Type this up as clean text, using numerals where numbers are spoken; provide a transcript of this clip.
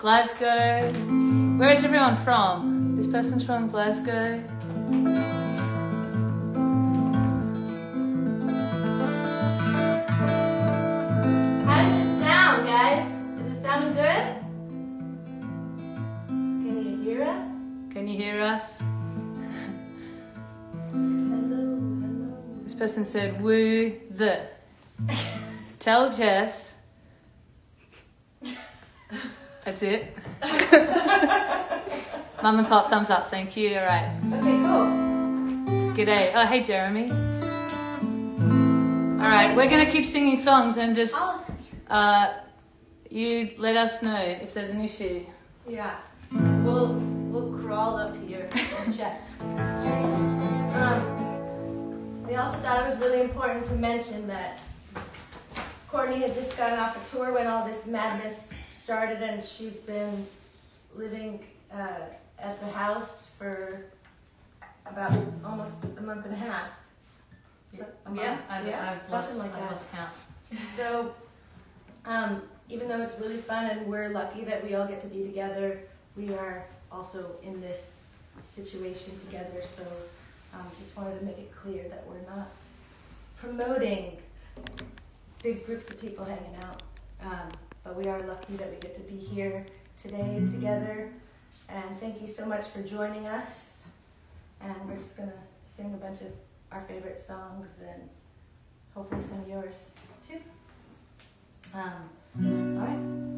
Glasgow. Where is everyone from? This person's from Glasgow. How does it sound, guys? Is it sounding good? Can you hear us? Can you hear us? Hello. This person said, woo the. Tell Jess. That's it. Mum and Pop, thumbs up, thank you. All right. Okay, cool. G'day. Oh, hey, Jeremy. All right, we're going to keep singing songs and just you let us know if there's an issue. Yeah. We'll crawl up here and check. We also thought it was really important to mention that Courtney had just gotten off a tour when all this madness started, and she's been living at the house for about almost a month and a half. I've lost count. So, even though it's really fun and we're lucky that we all get to be together, we are also in this situation together. So, just wanted to make it clear that we're not promoting big groups of people hanging out. But we are lucky that we get to be here today together. And thank you so much for joining us. And we're just going to sing a bunch of our favorite songs and hopefully some of yours too. All right.